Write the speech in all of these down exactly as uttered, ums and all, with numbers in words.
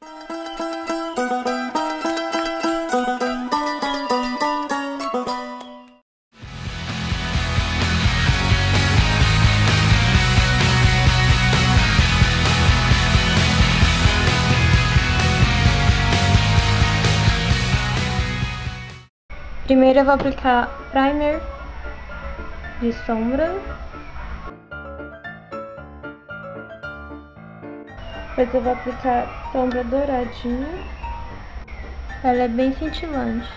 Primeiro eu vou aplicar primer de sombra. Depois eu vou aplicar sombra douradinha. Ela é bem cintilante.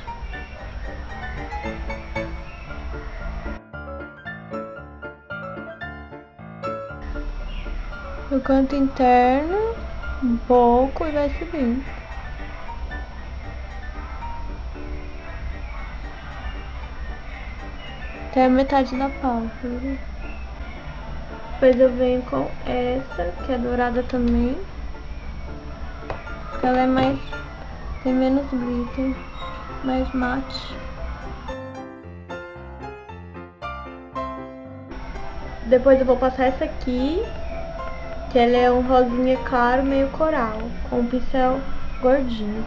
No canto interno, um pouco, e vai subindo. Até a metade da pálpebra. Depois eu venho com essa, que é dourada também. Ela é mais... tem menos glitter, mais mate. Depois eu vou passar essa aqui, que ela é um rosinha claro, meio coral, com um pincel gordinho.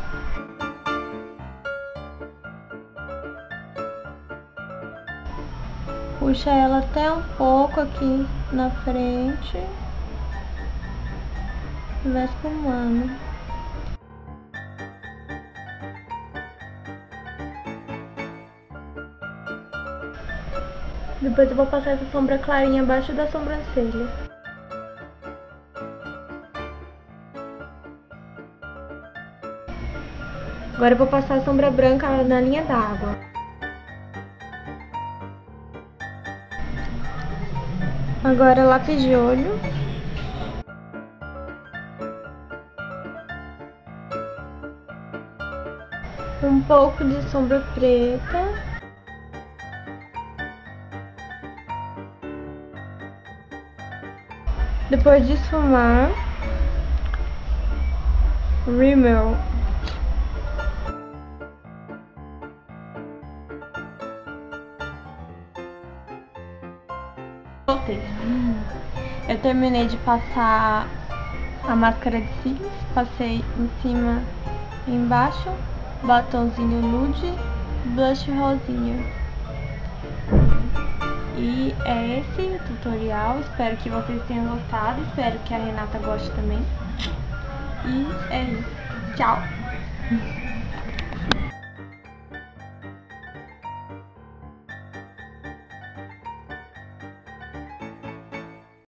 Puxa ela até um pouco aqui na frente e vai esfumando. Depois eu vou passar essa sombra clarinha abaixo da sobrancelha. Agora eu vou passar a sombra branca na linha d'água. Agora lápis de olho. Um pouco de sombra preta. Depois de esfumar, rímel. Voltei. Eu terminei de passar a máscara de cílios, passei em cima e embaixo, batonzinho nude, blush rosinha. E é esse o tutorial, espero que vocês tenham gostado, espero que a Renata goste também. E é isso, tchau!